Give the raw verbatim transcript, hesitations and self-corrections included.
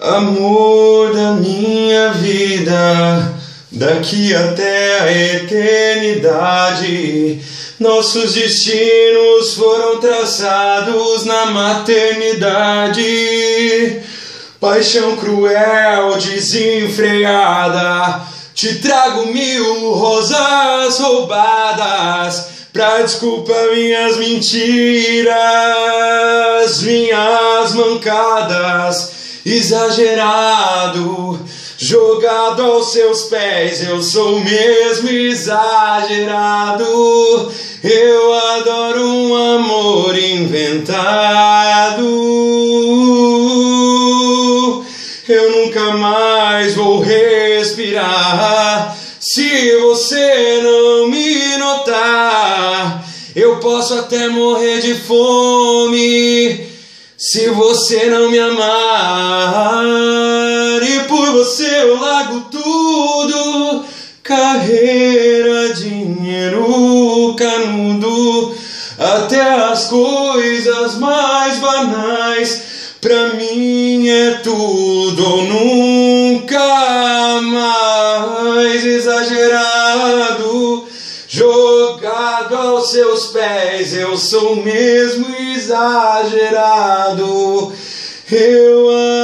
Amor da minha vida, daqui até a eternidade, nossos destinos foram traçados na maternidade. Paixão cruel, desenfreada, te trago mil rosas roubadas pra desculpar minhas mentiras, minhas mancadas. Exagerado, jogado aos seus pés, eu sou mesmo exagerado. Eu adoro um amor inventado. Eu nunca mais vou respirar se você não me notar. Eu posso até morrer de fome se você não me amar. E por você eu largo tudo: carreira, dinheiro, canudo, até as coisas mais banais. Pra mim é tudo ou nunca mais. Exagerado, jogado aos seus pés, eu sou mesmo exagerado. Eu